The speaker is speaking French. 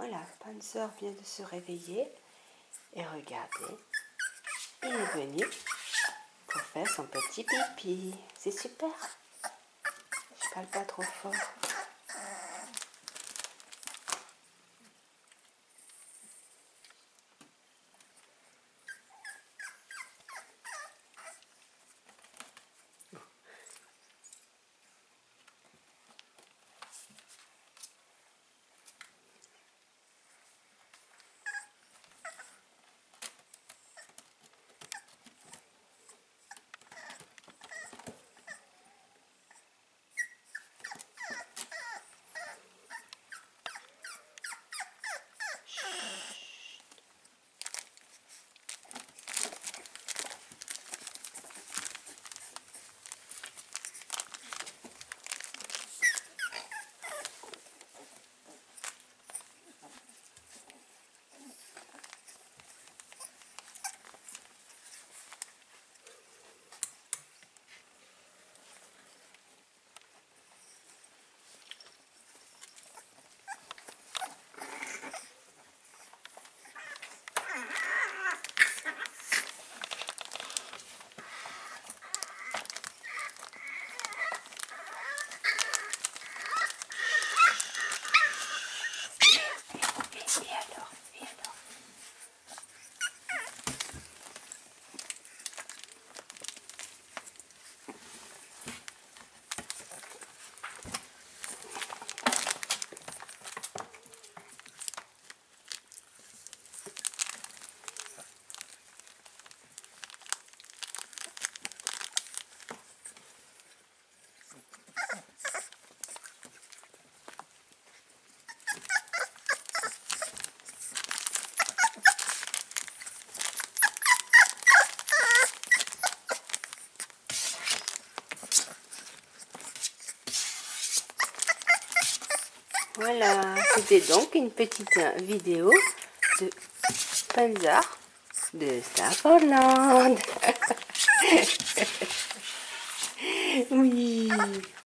Voilà, Panzer vient de se réveiller. Et regardez, il est venu pour faire son petit pipi. C'est super. Je parle pas trop fort. Voilà, c'était donc une petite vidéo de Panzer de Staffordland. Oui.